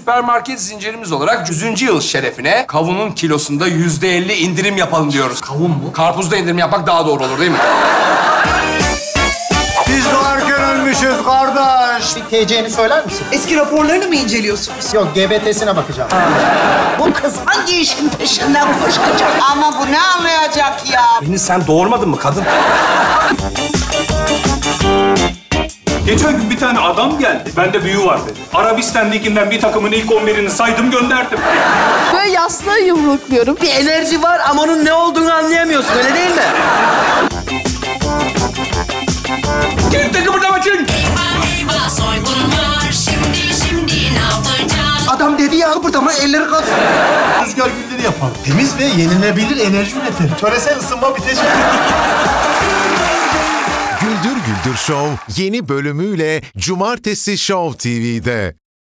süpermarket zincirimiz olarak 100. yıl şerefine kavunun kilosunda %50 indirim yapalım diyoruz. Kavun mu? Karpuzda indirim yapmak daha doğru olur değil mi? Biz doğarken ölmüşüz kardeş. Bir TC'ni söyler misin? Eski raporlarını mı inceliyorsunuz? Yok, GBT'sine bakacağım. Bu kız hangi işin peşinden koşacak? Ama bu ne anlayacak ya? Beni sen doğurmadın mı kadın? Geçen gün bir tane adam geldi. Bende büyü var dedi. Arabistan Ligi'nden bir takımın ilk 11'ini saydım gönderdim. Böyle yastığa yumrukluyorum. Bir enerji var ama onun ne olduğunu anlayamıyorsun, öyle değil mi? Gel de kıpırdamasın. Eyvah soygun var. Şimdi ne yapacağız? Adam dedi ya, kıpırdama, elleri kalsın. Rüzgar gülleri yapalım. Temiz ve yenilebilir enerji üretir. Töresel ısınma bitecek. Güldür Güldür Show yeni bölümüyle Cumartesi Show TV'de.